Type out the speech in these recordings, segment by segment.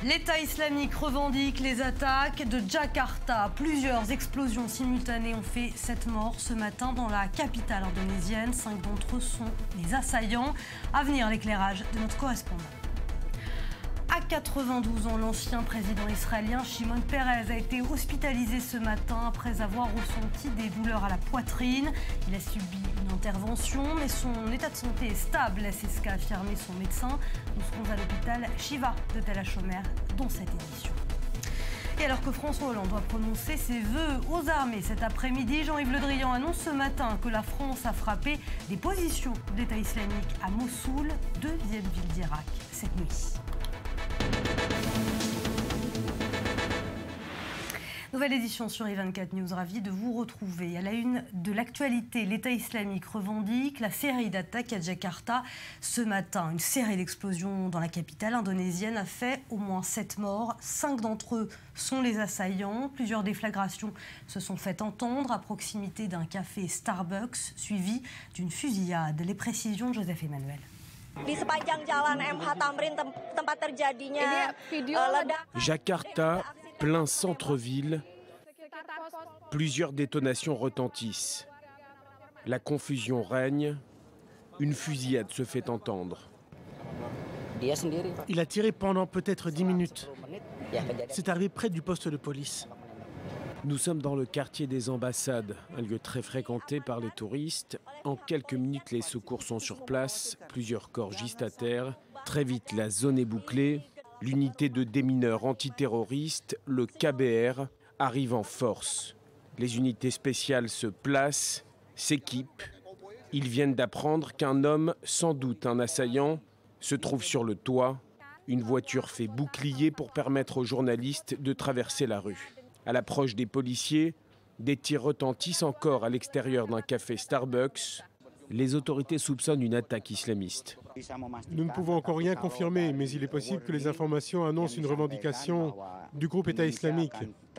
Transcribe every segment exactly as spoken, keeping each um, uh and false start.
L'État islamique revendique les attaques de Jakarta. Plusieurs explosions simultanées ont fait sept morts ce matin dans la capitale indonésienne. Cinq d'entre eux sont les assaillants. À venir, l'éclairage de notre correspondant. À quatre-vingt-douze ans, l'ancien président israélien Shimon Peres a été hospitalisé ce matin après avoir ressenti des douleurs à la poitrine. Il a subi une intervention, mais son état de santé est stable, c'est ce qu'a affirmé son médecin. Nous serons à l'hôpital Shiva de Tel HaShomer dans cette édition. Et alors que François Hollande doit prononcer ses vœux aux armées cet après-midi, Jean-Yves Le Drian annonce ce matin que la France a frappé des positions d'État islamique à Mossoul, deuxième ville d'Irak, cette nuit. Nouvelle édition sur i vingt-quatre News, ravi de vous retrouver. À la une de l'actualité, l'État islamique revendique la série d'attaques à Jakarta ce matin. Une série d'explosions dans la capitale indonésienne a fait au moins sept morts. Cinq d'entre eux sont les assaillants. Plusieurs déflagrations se sont fait entendre à proximité d'un café Starbucks, suivi d'une fusillade. Les précisions de Joseph Emmanuel. Jakarta, plein centre-ville, plusieurs détonations retentissent. La confusion règne, une fusillade se fait entendre. Il a tiré pendant peut-être dix minutes. C'est arrivé près du poste de police. Nous sommes dans le quartier des ambassades, un lieu très fréquenté par les touristes. En quelques minutes, les secours sont sur place, plusieurs corps gisent à terre. Très vite, la zone est bouclée. L'unité de démineurs antiterroristes, le K B R, arrive en force. Les unités spéciales se placent, s'équipent. Ils viennent d'apprendre qu'un homme, sans doute un assaillant, se trouve sur le toit. Une voiture fait bouclier pour permettre aux journalistes de traverser la rue. À l'approche des policiers, des tirs retentissent encore à l'extérieur d'un café Starbucks. Les autorités soupçonnent une attaque islamiste. Nous ne pouvons encore rien confirmer, mais il est possible que les informations annoncent une revendication du groupe État islamique.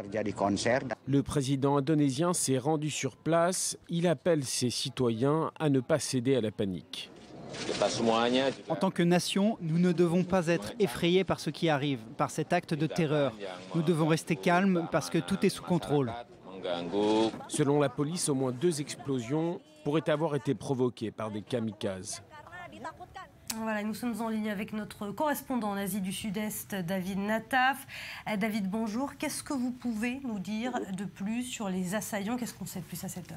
Le président indonésien s'est rendu sur place. Il appelle ses citoyens à ne pas céder à la panique. En tant que nation, nous ne devons pas être effrayés par ce qui arrive, par cet acte de terreur. Nous devons rester calmes parce que tout est sous contrôle. Selon la police, au moins deux explosions pourraient avoir été provoquées par des kamikazes. Voilà, nous sommes en ligne avec notre correspondant en Asie du Sud-Est, David Nataf. David, bonjour. Qu'est-ce que vous pouvez nous dire de plus sur les assaillants? Qu'est-ce qu'on sait de plus à cette heure?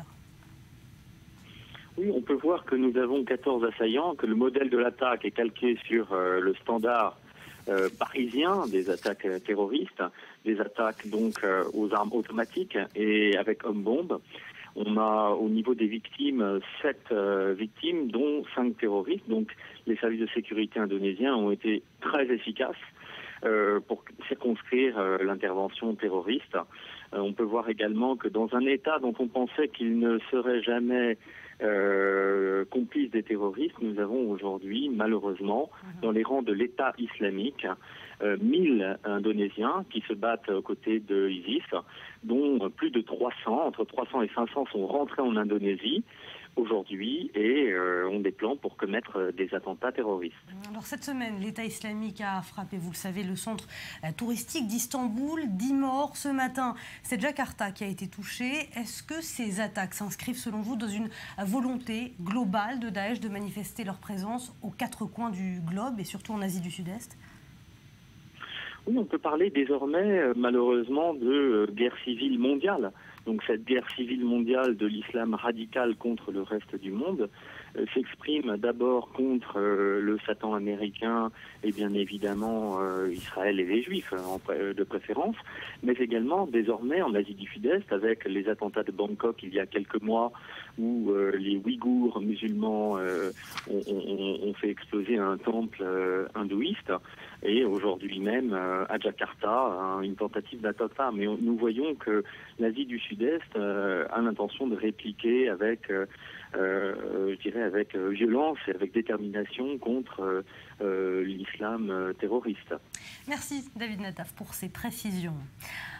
Oui, on peut voir que nous avons quatorze assaillants, que le modèle de l'attaque est calqué sur euh, le standard euh, parisien des attaques euh, terroristes, des attaques donc euh, aux armes automatiques et avec homme-bombe. On a au niveau des victimes sept euh, victimes, dont cinq terroristes. Donc les services de sécurité indonésiens ont été très efficaces euh, pour circonscrire euh, l'intervention terroriste. Euh, on peut voir également que dans un État dont on pensait qu'il ne serait jamais Euh, complices des terroristes, nous avons aujourd'hui, malheureusement, dans les rangs de l'État islamique, euh, mille Indonésiens qui se battent aux côtés de ISIS, dont plus de trois cents, entre trois cents et cinq cents sont rentrés en Indonésie aujourd'hui et euh, ont des plans pour commettre des attentats terroristes. Alors cette semaine, l'État islamique a frappé, vous le savez, le centre euh, touristique d'Istanbul. dix morts ce matin. C'est Jakarta qui a été touché. Est-ce que ces attaques s'inscrivent selon vous dans une volonté globale de Daesh de manifester leur présence aux quatre coins du globe et surtout en Asie du Sud-Est? Oui, on peut parler désormais, euh, malheureusement, de euh, guerre civile mondiale. Donc cette guerre civile mondiale de l'islam radical contre le reste du monde euh, s'exprime d'abord contre euh, le Satan américain et bien évidemment euh, Israël et les Juifs en, euh, de préférence, mais également désormais en Asie du Sud-Est avec les attentats de Bangkok il y a quelques mois où euh, les Ouïghours musulmans euh, ont, ont, ont fait exploser un temple euh, hindouiste. Et aujourd'hui même, euh, à Jakarta, hein, une tentative d'attentat. Mais on, nous voyons que l'Asie du Sud-Est euh, a l'intention de répliquer avec, euh, euh, je dirais, avec euh, violence et avec détermination contre euh, euh, l'islam euh, terroriste. Merci David Nataf pour ces précisions.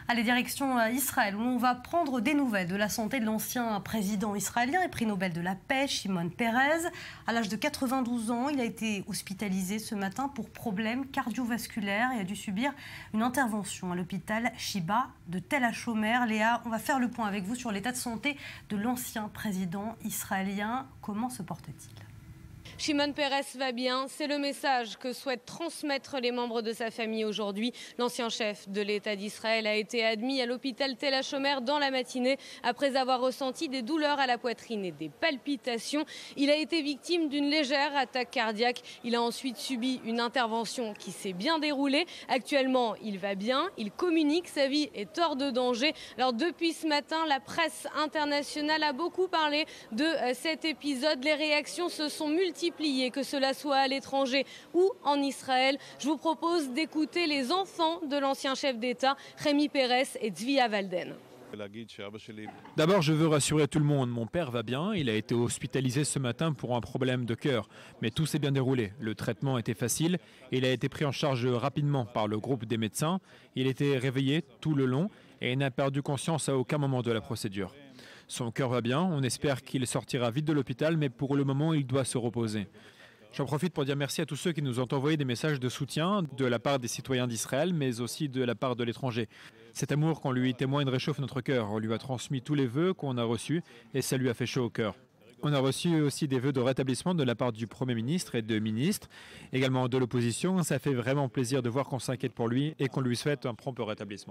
Allez, direction Israël, où on va prendre des nouvelles de la santé de l'ancien président israélien et prix Nobel de la paix, Shimon Peres. À l'âge de quatre-vingt-douze ans, il a été hospitalisé ce matin pour problèmes cardiovasculaires et a dû subir une intervention à l'hôpital Shiba de Tel HaShomer. Léa, on va faire le point avec vous sur l'état de santé de l'ancien président israélien. Comment se porte-t-il ? Shimon Peres va bien, c'est le message que souhaitent transmettre les membres de sa famille aujourd'hui. L'ancien chef de l'État d'Israël a été admis à l'hôpital Tel HaShomer dans la matinée après avoir ressenti des douleurs à la poitrine et des palpitations. Il a été victime d'une légère attaque cardiaque. Il a ensuite subi une intervention qui s'est bien déroulée. Actuellement, il va bien, il communique, sa vie est hors de danger. Alors depuis ce matin, la presse internationale a beaucoup parlé de cet épisode. Les réactions se sont multipliées, que cela soit à l'étranger ou en Israël. Je vous propose d'écouter les enfants de l'ancien chef d'État, Rémi Peres et Tzvia Walden. D'abord, je veux rassurer tout le monde. Mon père va bien. Il a été hospitalisé ce matin pour un problème de cœur. Mais tout s'est bien déroulé. Le traitement était facile. Il a été pris en charge rapidement par le groupe des médecins. Il était réveillé tout le long et n'a perdu conscience à aucun moment de la procédure. Son cœur va bien, on espère qu'il sortira vite de l'hôpital, mais pour le moment, il doit se reposer. J'en profite pour dire merci à tous ceux qui nous ont envoyé des messages de soutien de la part des citoyens d'Israël, mais aussi de la part de l'étranger. Cet amour qu'on lui témoigne réchauffe notre cœur. On lui a transmis tous les vœux qu'on a reçus et ça lui a fait chaud au cœur. On a reçu aussi des vœux de rétablissement de la part du Premier ministre et de ministres, également de l'opposition. Ça fait vraiment plaisir de voir qu'on s'inquiète pour lui et qu'on lui souhaite un prompt rétablissement.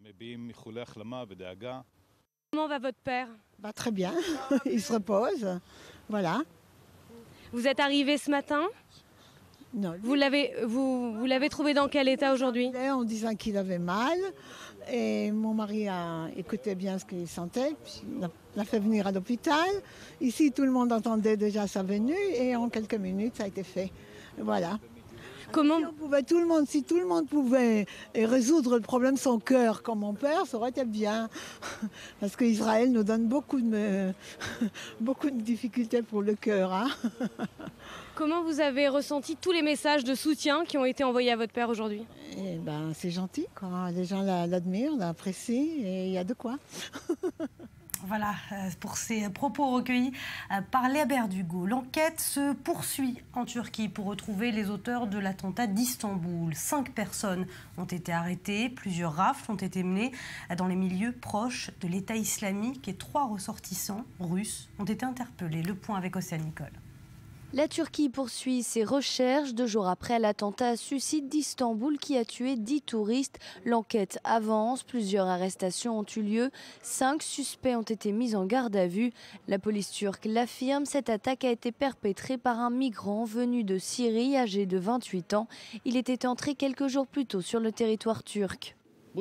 Comment va votre père ? Bah, très bien, il se repose, voilà. Vous êtes arrivé ce matin ? Non. Vous l'avez, vous, vous l'avez trouvé dans quel état aujourd'hui ? En disant qu'il avait mal, et mon mari a écouté bien ce qu'il sentait, puis il l'a fait venir à l'hôpital. Ici, tout le monde entendait déjà sa venue, et en quelques minutes, ça a été fait. Voilà. Comment... Si, on pouvait, tout le monde, si tout le monde pouvait résoudre le problème son cœur comme mon père, ça aurait été bien. Parce qu'Israël nous donne beaucoup de, beaucoup de difficultés pour le cœur. Hein. Comment vous avez ressenti tous les messages de soutien qui ont été envoyés à votre père aujourd'hui ? Eh ben, c'est gentil, quoi. Les gens l'admirent, l'apprécient et il y a de quoi. Voilà, pour ces propos recueillis par Léa Berdugo. L'enquête se poursuit en Turquie pour retrouver les auteurs de l'attentat d'Istanbul. Cinq personnes ont été arrêtées, plusieurs rafles ont été menées dans les milieux proches de l'État islamique et trois ressortissants russes ont été interpellés. Le point avec Océane Nicole. La Turquie poursuit ses recherches deux jours après l'attentat suicide d'Istanbul qui a tué dix touristes. L'enquête avance, plusieurs arrestations ont eu lieu, cinq suspects ont été mis en garde à vue. La police turque l'affirme, cette attaque a été perpétrée par un migrant venu de Syrie âgé de vingt-huit ans. Il était entré quelques jours plus tôt sur le territoire turc.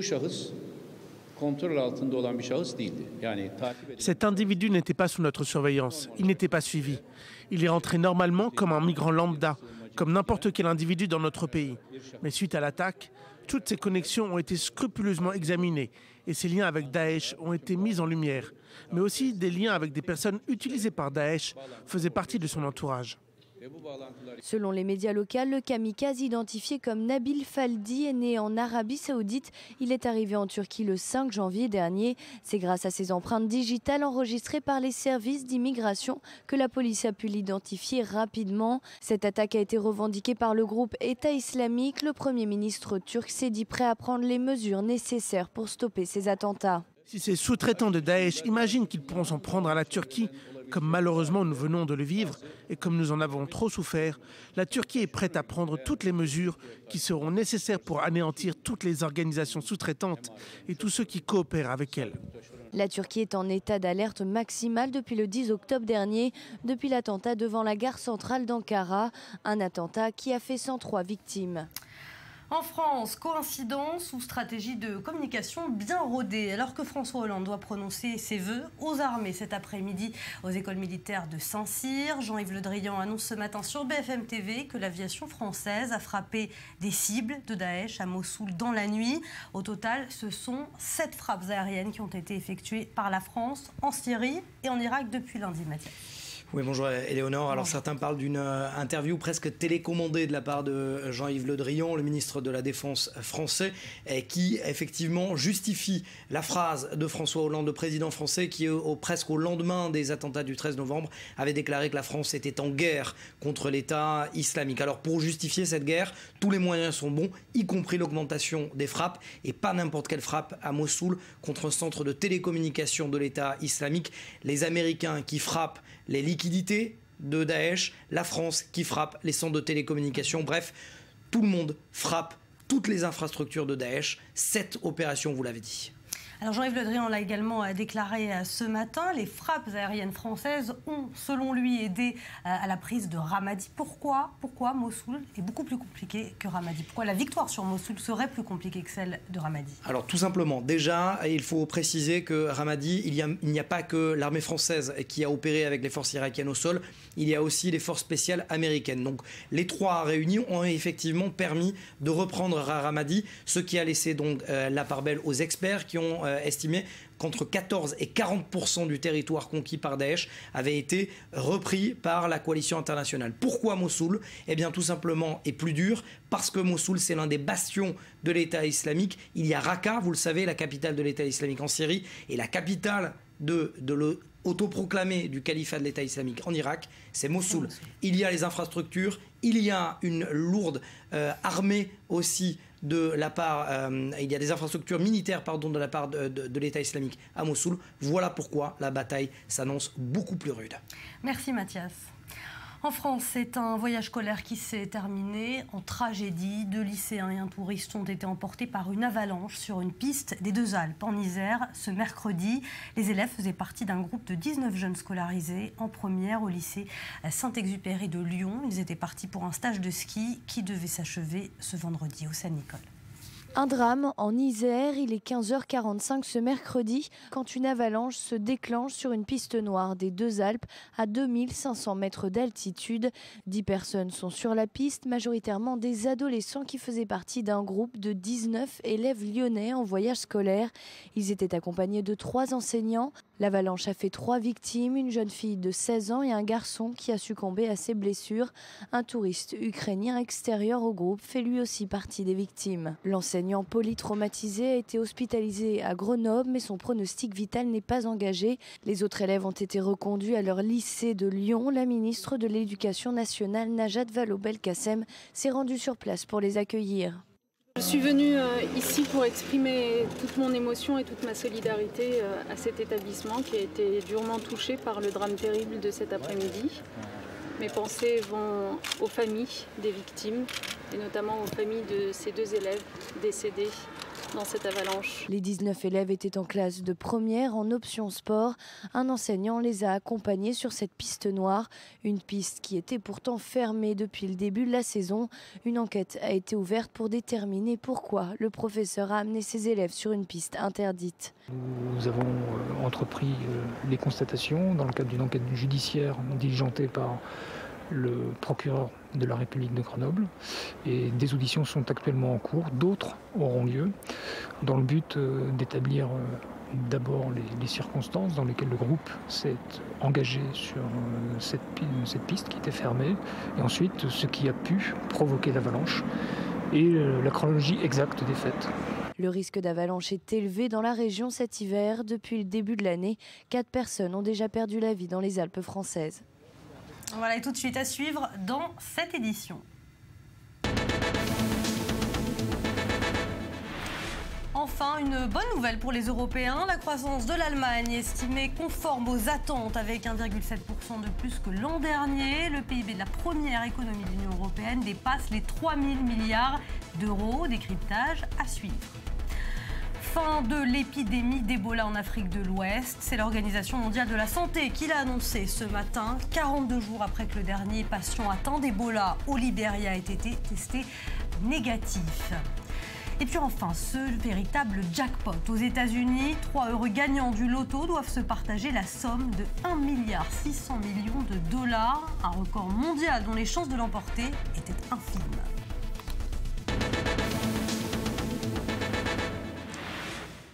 Cet individu n'était pas sous notre surveillance, il n'était pas suivi. Il est rentré normalement comme un migrant lambda, comme n'importe quel individu dans notre pays. Mais suite à l'attaque, toutes ses connexions ont été scrupuleusement examinées et ses liens avec Daesh ont été mis en lumière. Mais aussi des liens avec des personnes utilisées par Daesh faisaient partie de son entourage. Selon les médias locaux, le kamikaze identifié comme Nabil Faldi est né en Arabie Saoudite. Il est arrivé en Turquie le cinq janvier dernier. C'est grâce à ses empreintes digitales enregistrées par les services d'immigration que la police a pu l'identifier rapidement. Cette attaque a été revendiquée par le groupe État islamique. Le Premier ministre turc s'est dit prêt à prendre les mesures nécessaires pour stopper ces attentats. Si ces sous-traitants de Daesh imaginent qu'ils pourront s'en prendre à la Turquie, comme malheureusement nous venons de le vivre et comme nous en avons trop souffert, la Turquie est prête à prendre toutes les mesures qui seront nécessaires pour anéantir toutes les organisations sous-traitantes et tous ceux qui coopèrent avec elles. La Turquie est en état d'alerte maximale depuis le dix octobre dernier, depuis l'attentat devant la gare centrale d'Ankara, un attentat qui a fait cent trois victimes. En France, coïncidence ou stratégie de communication bien rodée. Alors que François Hollande doit prononcer ses vœux aux armées cet après-midi aux écoles militaires de Saint-Cyr, Jean-Yves Le Drian annonce ce matin sur B F M T V que l'aviation française a frappé des cibles de Daesh à Mossoul dans la nuit. Au total, ce sont sept frappes aériennes qui ont été effectuées par la France en Syrie et en Irak depuis lundi, Mathias. Oui, bonjour Éléonore. Alors certains parlent d'une interview presque télécommandée de la part de Jean-Yves Le Drian, le ministre de la Défense français, qui effectivement justifie la phrase de François Hollande, le président français, qui au, presque au lendemain des attentats du treize novembre avait déclaré que la France était en guerre contre l'État islamique. Alors pour justifier cette guerre, tous les moyens sont bons, y compris l'augmentation des frappes, et pas n'importe quelle frappe à Mossoul contre un centre de télécommunication de l'État islamique. Les Américains qui frappent les liquidités de Daesh, la France qui frappe les centres de télécommunication. Bref, tout le monde frappe toutes les infrastructures de Daesh. Cette opération, vous l'avez dit. Alors Jean-Yves Le Drian l'a également déclaré ce matin. Les frappes aériennes françaises ont, selon lui, aidé à la prise de Ramadi. Pourquoi Pourquoi Mossoul est beaucoup plus compliqué que Ramadi? Pourquoi la victoire sur Mossoul serait plus compliquée que celle de Ramadi? Alors tout simplement, déjà, il faut préciser que Ramadi, il n'y a, a pas que l'armée française qui a opéré avec les forces irakiennes au sol, il y a aussi les forces spéciales américaines. Donc les trois réunis ont effectivement permis de reprendre Ramadi, ce qui a laissé donc euh, la part belle aux experts qui ont euh, estimé qu'entre quatorze et quarante pour cent du territoire conquis par Daesh avait été repris par la coalition internationale. Pourquoi Mossoul? Eh bien tout simplement et plus dur, parce que Mossoul c'est l'un des bastions de l'État islamique. Il y a Raqqa, vous le savez, la capitale de l'État islamique en Syrie, et la capitale de, de le autoproclamé du califat de l'État islamique en Irak, c'est Mossoul. Il y a les infrastructures, il y a une lourde euh, armée aussi de la part, euh, il y a des infrastructures militaires pardon, de la part de, de, de l'État islamique à Mossoul. Voilà pourquoi la bataille s'annonce beaucoup plus rude. Merci Mathias. En France, c'est un voyage scolaire qui s'est terminé en tragédie. Deux lycéens et un touriste ont été emportés par une avalanche sur une piste des Deux Alpes en Isère ce mercredi. Les élèves faisaient partie d'un groupe de dix-neuf jeunes scolarisés en première au lycée Saint-Exupéry de Lyon. Ils étaient partis pour un stage de ski qui devait s'achever ce vendredi au Saint-Nicole. Un drame en Isère, il est quinze heures quarante-cinq ce mercredi quand une avalanche se déclenche sur une piste noire des Deux Alpes à deux mille cinq cents mètres d'altitude. Dix personnes sont sur la piste, majoritairement des adolescents qui faisaient partie d'un groupe de dix-neuf élèves lyonnais en voyage scolaire. Ils étaient accompagnés de trois enseignants. L'avalanche a fait trois victimes, une jeune fille de seize ans et un garçon qui a succombé à ses blessures. Un touriste ukrainien extérieur au groupe fait lui aussi partie des victimes. L'enseignant polytraumatisé a été hospitalisé à Grenoble, mais son pronostic vital n'est pas engagé. Les autres élèves ont été reconduits à leur lycée de Lyon. La ministre de l'Éducation nationale, Najat Vallaud-Belkacem, s'est rendue sur place pour les accueillir. Je suis venue euh, ici pour exprimer toute mon émotion et toute ma solidarité euh, à cet établissement qui a été durement touché par le drame terrible de cet après-midi. Mes pensées vont aux familles des victimes et notamment aux familles de ces deux élèves décédés dans cette avalanche. Les dix-neuf élèves étaient en classe de première en option sport. Un enseignant les a accompagnés sur cette piste noire, une piste qui était pourtant fermée depuis le début de la saison. Une enquête a été ouverte pour déterminer pourquoi le professeur a amené ses élèves sur une piste interdite. Nous avons entrepris les constatations dans le cadre d'une enquête judiciaire diligentée par le procureur de la République de Grenoble, et des auditions sont actuellement en cours, d'autres auront lieu dans le but d'établir d'abord les, les circonstances dans lesquelles le groupe s'est engagé sur cette, cette piste qui était fermée, et ensuite ce qui a pu provoquer l'avalanche et la chronologie exacte des faits. Le risque d'avalanche est élevé dans la région cet hiver. Depuis le début de l'année, quatre personnes ont déjà perdu la vie dans les Alpes françaises. Voilà, et tout de suite à suivre dans cette édition. Enfin, une bonne nouvelle pour les Européens. La croissance de l'Allemagne est estimée conforme aux attentes avec un virgule sept pour cent de plus que l'an dernier. Le P I B de la première économie de l'Union européenne dépasse les trois mille milliards d'euros. Décryptage à suivre. Fin de l'épidémie d'Ebola en Afrique de l'Ouest. C'est l'Organisation mondiale de la santé qui l'a annoncé ce matin, quarante-deux jours après que le dernier patient atteint d'Ebola au Libéria ait été testé négatif. Et puis enfin, ce véritable jackpot aux États-Unis. Trois heureux gagnants du loto doivent se partager la somme de un milliard six cents millions de dollars. Un record mondial dont les chances de l'emporter étaient infimes.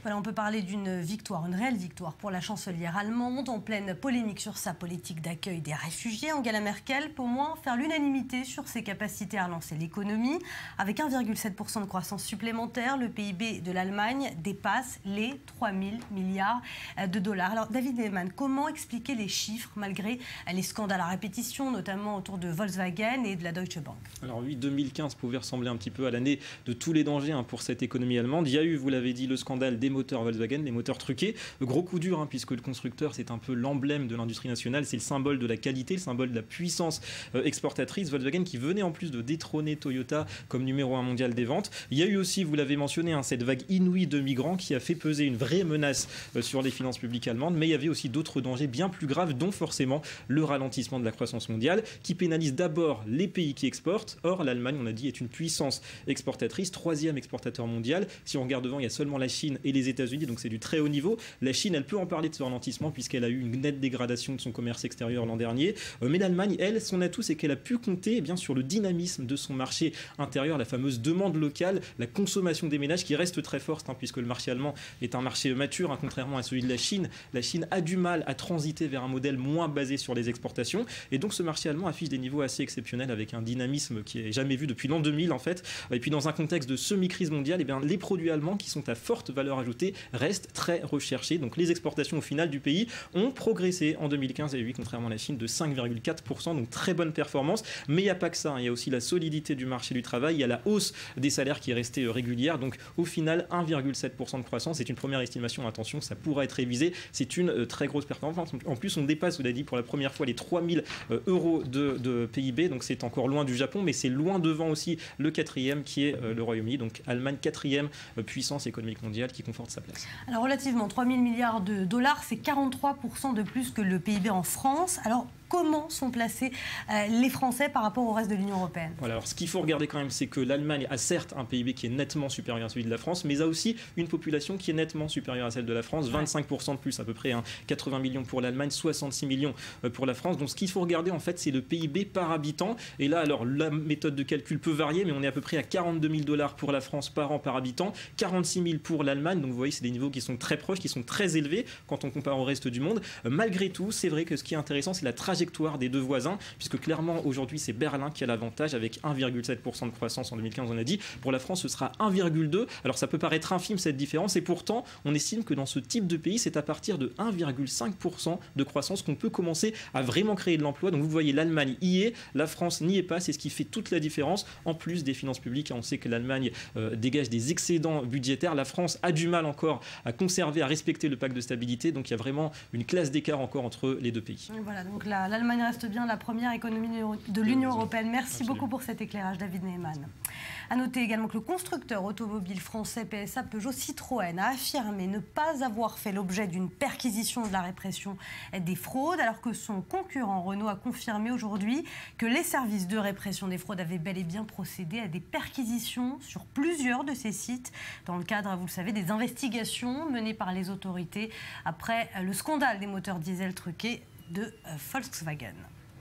Voilà, on peut parler d'une victoire, une réelle victoire pour la chancelière allemande, en pleine polémique sur sa politique d'accueil des réfugiés. Angela Merkel peut au moins faire l'unanimité sur ses capacités à relancer l'économie. Avec un virgule sept pour cent de croissance supplémentaire, le P I B de l'Allemagne dépasse les trois mille milliards de dollars. Alors David Lehmann, comment expliquer les chiffres malgré les scandales à répétition, notamment autour de Volkswagen et de la Deutsche Bank? Alors oui, deux mille quinze pouvait ressembler un petit peu à l'année de tous les dangers hein, pour cette économie allemande. Il y a eu, vous l'avez dit, le scandale des moteurs Volkswagen, les moteurs truqués. Gros coup dur, hein, puisque le constructeur, c'est un peu l'emblème de l'industrie nationale, c'est le symbole de la qualité, le symbole de la puissance euh, exportatrice. Volkswagen qui venait en plus de détrôner Toyota comme numéro un mondial des ventes. Il y a eu aussi, vous l'avez mentionné, hein, cette vague inouïe de migrants qui a fait peser une vraie menace euh, sur les finances publiques allemandes. Mais il y avait aussi d'autres dangers bien plus graves, dont forcément le ralentissement de la croissance mondiale, qui pénalise d'abord les pays qui exportent. Or, l'Allemagne, on a dit, est une puissance exportatrice, troisième exportateur mondial. Si on regarde devant, il y a seulement la Chine et les États-Unis, donc c'est du très haut niveau. La Chine, elle peut en parler de ce ralentissement puisqu'elle a eu une nette dégradation de son commerce extérieur l'an dernier. Euh, mais l'Allemagne, elle, son atout, c'est qu'elle a pu compter eh bien, sur le dynamisme de son marché intérieur, la fameuse demande locale, la consommation des ménages qui reste très forte, hein, puisque le marché allemand est un marché mature, hein, contrairement à celui de la Chine. La Chine a du mal à transiter vers un modèle moins basé sur les exportations. Et donc ce marché allemand affiche des niveaux assez exceptionnels avec un dynamisme qui n'est jamais vu depuis l'an deux mille en fait. Et puis dans un contexte de semi-crise mondiale, eh bien, les produits allemands qui sont à forte valeur ajoutée restent très recherchés. Donc les exportations au final du pays ont progressé en deux mille quinze et oui, contrairement à la Chine, de cinq virgule quatre pour cent, donc très bonne performance. Mais il n'y a pas que ça, hein. Il y a aussi la solidité du marché du travail, il y a la hausse des salaires qui est restée régulière. Donc au final, un virgule sept pour cent de croissance, c'est une première estimation, attention, ça pourra être révisé. C'est une euh, très grosse performance. En plus, on dépasse, vous l'avez dit, pour la première fois les trois mille euh, euros de, de P I B, donc c'est encore loin du Japon, mais c'est loin devant aussi le quatrième qui est euh, le Royaume-Uni. Donc Allemagne, quatrième euh, puissance économique mondiale qui conforte sa place. Alors relativement, trois mille milliards de dollars, c'est quarante-trois pour cent de plus que le P I B en France. Alors comment sont placés euh, les Français par rapport au reste de l'Union européenne? Voilà, alors ce qu'il faut regarder quand même, c'est que l'Allemagne a certes un P I B qui est nettement supérieur à celui de la France, mais a aussi une population qui est nettement supérieure à celle de la France, vingt-cinq pour cent de plus à peu près, hein, quatre-vingts millions pour l'Allemagne, soixante-six millions pour la France. Donc ce qu'il faut regarder en fait, c'est le P I B par habitant. Et là, alors la méthode de calcul peut varier, mais on est à peu près à quarante-deux mille dollars pour la France par an par habitant, quarante-six mille pour l'Allemagne. Donc vous voyez, c'est des niveaux qui sont très proches, qui sont très élevés quand on compare au reste du monde. Euh, malgré tout, c'est vrai que ce qui est intéressant, c'est la trajectoire des deux voisins, puisque clairement aujourd'hui c'est Berlin qui a l'avantage avec un virgule sept pour cent de croissance en deux mille quinze, on a dit. Pour la France, ce sera un virgule deux. Alors ça peut paraître infime cette différence, et pourtant on estime que dans ce type de pays, c'est à partir de un virgule cinq pour cent de croissance qu'on peut commencer à vraiment créer de l'emploi. Donc vous voyez, l'Allemagne y est, la France n'y est pas, c'est ce qui fait toute la différence, en plus des finances publiques. On sait que l'Allemagne euh, dégage des excédents budgétaires, la France a du mal encore à conserver, à respecter le pacte de stabilité, donc il y a vraiment une classe d'écart encore entre les deux pays. Voilà, donc l'Allemagne reste bien la première économie de l'Union européenne. Merci Absolument. beaucoup pour cet éclairage, David Lehmann. A noter également que le constructeur automobile français P S A Peugeot Citroën a affirmé ne pas avoir fait l'objet d'une perquisition de la répression des fraudes, alors que son concurrent Renault a confirmé aujourd'hui que les services de répression des fraudes avaient bel et bien procédé à des perquisitions sur plusieurs de ces sites dans le cadre, vous le savez, des investigations menées par les autorités après le scandale des moteurs diesel truqués de Volkswagen.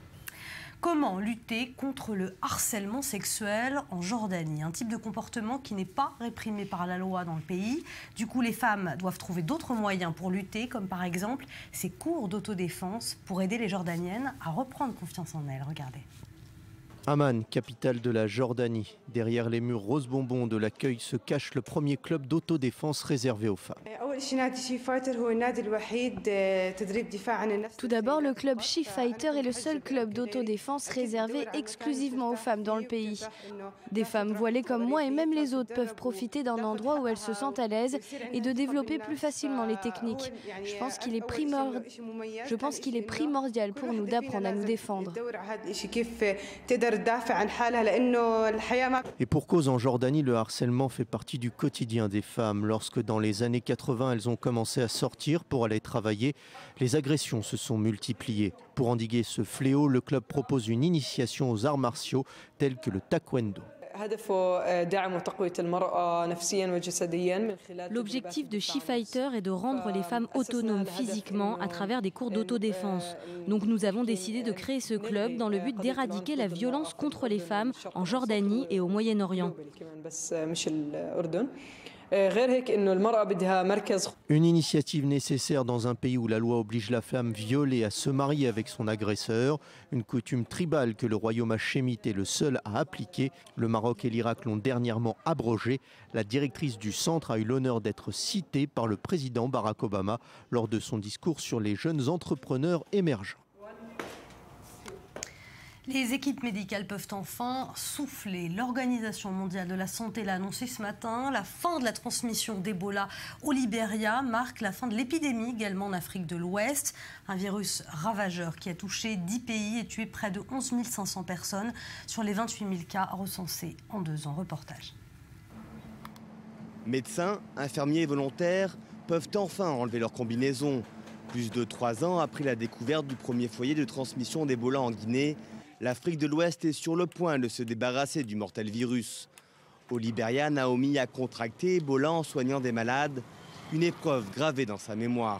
Comment lutter contre le harcèlement sexuel en Jordanie? Un type de comportement qui n'est pas réprimé par la loi dans le pays. Du coup, les femmes doivent trouver d'autres moyens pour lutter, comme par exemple ces cours d'autodéfense pour aider les Jordaniennes à reprendre confiance en elles. Regardez. Amman, capitale de la Jordanie. Derrière les murs rose bonbon de l'accueil se cache le premier club d'autodéfense réservé aux femmes. Tout d'abord, le club She Fighter est le seul club d'autodéfense réservé exclusivement aux femmes dans le pays. Des femmes voilées comme moi et même les autres peuvent profiter d'un endroit où elles se sentent à l'aise et de développer plus facilement les techniques. Je pense qu'il est primordial, Je pense qu'il est primordial pour nous d'apprendre à nous défendre. Et pour cause, en Jordanie, le harcèlement fait partie du quotidien des femmes. Lorsque dans les années quatre-vingt, elles ont commencé à sortir pour aller travailler, les agressions se sont multipliées. Pour endiguer ce fléau, le club propose une initiation aux arts martiaux tels que le taekwondo. L'objectif de She Fighter est de rendre les femmes autonomes physiquement à travers des cours d'autodéfense. Donc nous avons décidé de créer ce club dans le but d'éradiquer la violence contre les femmes en Jordanie et au Moyen-Orient. Une initiative nécessaire dans un pays où la loi oblige la femme violée à se marier avec son agresseur, une coutume tribale que le royaume hachémite est le seul à appliquer. Le Maroc et l'Irak l'ont dernièrement abrogée. La directrice du centre a eu l'honneur d'être citée par le président Barack Obama lors de son discours sur les jeunes entrepreneurs émergents. Les équipes médicales peuvent enfin souffler. L'Organisation mondiale de la santé l'a annoncé ce matin. La fin de la transmission d'Ebola au Libéria marque la fin de l'épidémie également en Afrique de l'Ouest. Un virus ravageur qui a touché dix pays et tué près de onze mille cinq cents personnes sur les vingt-huit mille cas recensés en deux ans. Reportage. Médecins, infirmiers et volontaires peuvent enfin enlever leur combinaison. Plus de trois ans après la découverte du premier foyer de transmission d'Ebola en Guinée, l'Afrique de l'Ouest est sur le point de se débarrasser du mortel virus. Au Libéria, Naomi a contracté Ebola en soignant des malades, une épreuve gravée dans sa mémoire.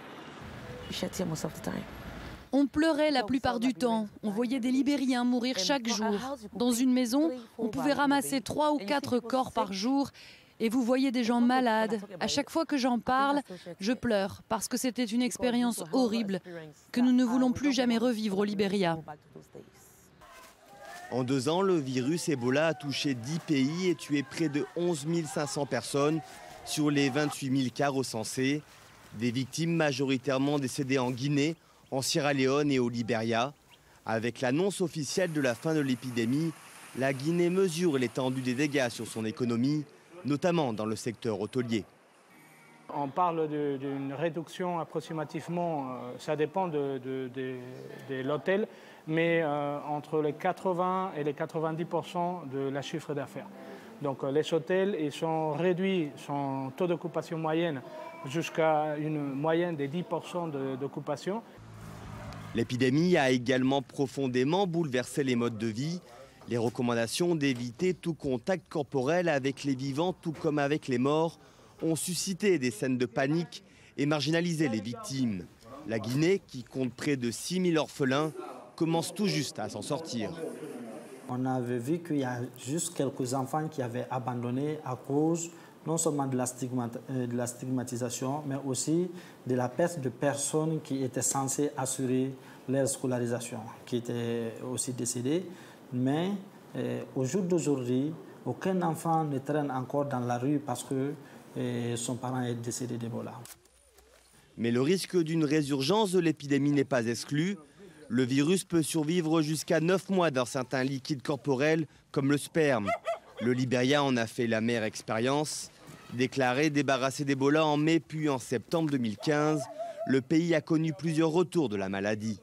On pleurait la plupart du temps. On voyait des Libériens mourir chaque jour. Dans une maison, on pouvait ramasser trois ou quatre corps par jour. Et vous voyez des gens malades. À chaque fois que j'en parle, je pleure parce que c'était une expérience horrible que nous ne voulons plus jamais revivre au Libéria. En deux ans, le virus Ebola a touché dix pays et tué près de onze mille cinq cents personnes sur les vingt-huit mille cas recensés. Des victimes majoritairement décédées en Guinée, en Sierra Leone et au Libéria. Avec l'annonce officielle de la fin de l'épidémie, la Guinée mesure l'étendue des dégâts sur son économie, notamment dans le secteur hôtelier. On parle d'une réduction approximativement, euh, ça dépend de, de, de, de l'hôtel, mais euh, entre les quatre-vingts et les quatre-vingt-dix pour cent de la chiffre d'affaires. Donc euh, les hôtels ils sont réduits, son taux d'occupation moyenne jusqu'à une moyenne de dix pour cent d'occupation. L'épidémie a également profondément bouleversé les modes de vie. Les recommandations d'éviter tout contact corporel avec les vivants, tout comme avec les morts, ont suscité des scènes de panique et marginalisé les victimes. La Guinée, qui compte près de six mille orphelins, commence tout juste à s'en sortir. On avait vu qu'il y a juste quelques enfants qui avaient abandonné à cause non seulement de la, stigmat de la stigmatisation, mais aussi de la perte de personnes qui étaient censées assurer leur scolarisation, qui étaient aussi décédées. Mais euh, au jour d'aujourd'hui, aucun enfant ne traîne encore dans la rue parce que euh, son parent est décédé d'Ebola. Mais le risque d'une résurgence de l'épidémie n'est pas exclu. Le virus peut survivre jusqu'à neuf mois dans certains liquides corporels comme le sperme. Le Libéria en a fait l'amère expérience. Déclaré débarrassé d'Ebola en mai puis en septembre deux mille quinze, le pays a connu plusieurs retours de la maladie.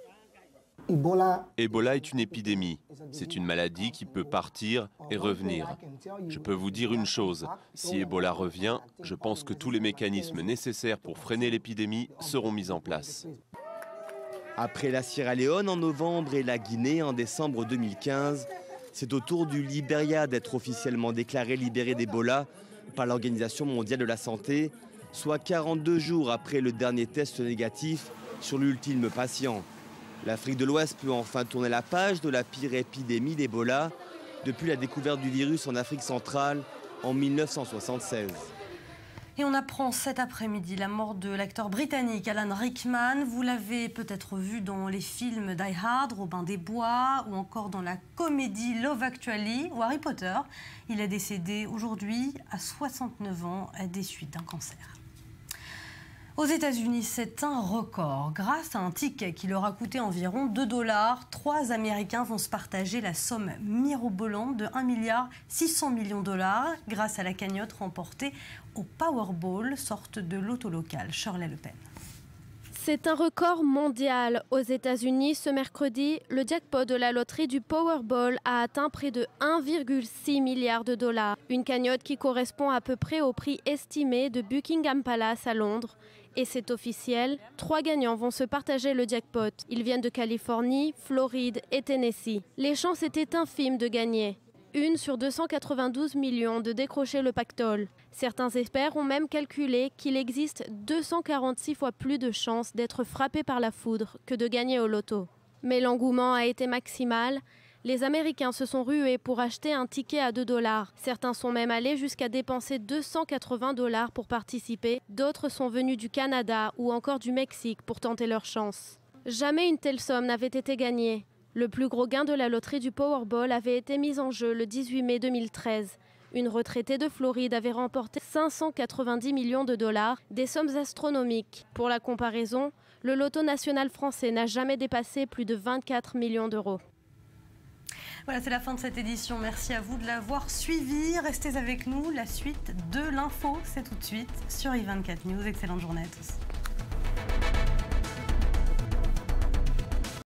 Ebola est une épidémie. C'est une maladie qui peut partir et revenir. Je peux vous dire une chose, si Ebola revient, je pense que tous les mécanismes nécessaires pour freiner l'épidémie seront mis en place. Après la Sierra Leone en novembre et la Guinée en décembre deux mille quinze, c'est au tour du Libéria d'être officiellement déclaré libéré d'Ebola par l'Organisation mondiale de la santé, soit quarante-deux jours après le dernier test négatif sur l'ultime patient. L'Afrique de l'Ouest peut enfin tourner la page de la pire épidémie d'Ebola depuis la découverte du virus en Afrique centrale en mille neuf cent soixante-seize. Et on apprend cet après-midi la mort de l'acteur britannique Alan Rickman. Vous l'avez peut-être vu dans les films Die Hard, Robin des Bois ou encore dans la comédie Love Actually ou Harry Potter. Il est décédé aujourd'hui à soixante-neuf ans des suites d'un cancer. Aux États-Unis, c'est un record. Grâce à un ticket qui leur a coûté environ deux dollars, trois Américains vont se partager la somme mirobolante de un milliard six cents millions de dollars grâce à la cagnotte remportée au Powerball, sorte de loto local. Shirley Le Pen. C'est un record mondial. Aux États-Unis, ce mercredi, le jackpot de la loterie du Powerball a atteint près de un virgule six milliard de dollars. Une cagnotte qui correspond à peu près au prix estimé de Buckingham Palace à Londres. Et c'est officiel, trois gagnants vont se partager le jackpot. Ils viennent de Californie, Floride et Tennessee. Les chances étaient infimes de gagner. Une sur deux cent quatre-vingt-douze millions de décrocher le pactole. Certains experts ont même calculé qu'il existe deux cent quarante-six fois plus de chances d'être frappé par la foudre que de gagner au loto. Mais l'engouement a été maximal. Les Américains se sont rués pour acheter un ticket à deux dollars. Certains sont même allés jusqu'à dépenser deux cent quatre-vingts dollars pour participer. D'autres sont venus du Canada ou encore du Mexique pour tenter leur chance. Jamais une telle somme n'avait été gagnée. Le plus gros gain de la loterie du Powerball avait été mis en jeu le dix-huit mai deux mille treize. Une retraitée de Floride avait remporté cinq cent quatre-vingt-dix millions de dollars, des sommes astronomiques. Pour la comparaison, le loto national français n'a jamais dépassé plus de vingt-quatre millions d'euros. Voilà, c'est la fin de cette édition. Merci à vous de l'avoir suivi. Restez avec nous. La suite de l'info, c'est tout de suite sur i vingt-quatre News. Excellente journée à tous.